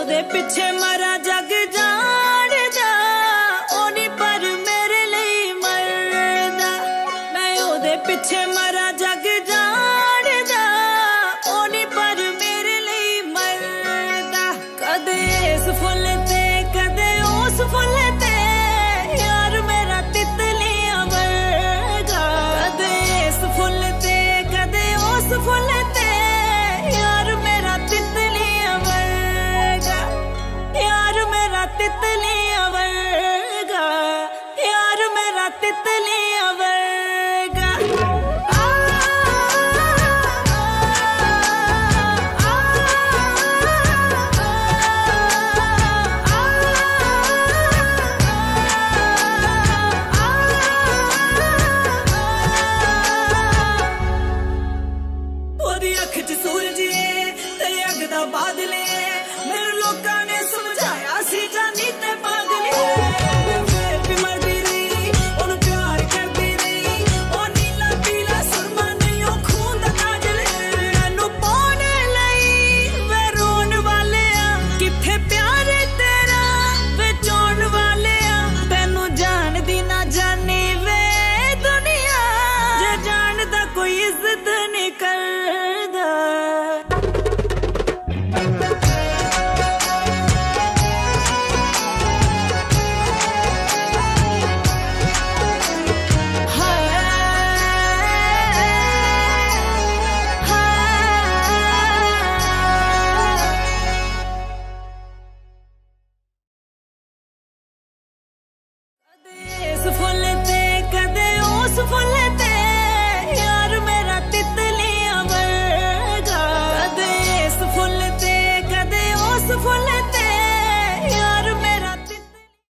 ओदे पिछे मरा जग जान जा ओनी पर मेरे लिए मरदा। मैं ओदे पिछे मरा जग जान जा ओनी पर मेरे लिए मरदा। कदे इस फुल ते कदे उस फुल ते यार मेरा तितलियां वर्गा। कदे इस फुल ते कदे उस फुल ते यार मेरा तितलियां वर्गा। यार मेरा तितलियां वर्गा। यार मेरा तितलियां वर्गा। ओदी अख च सूरज ते अग दा बादल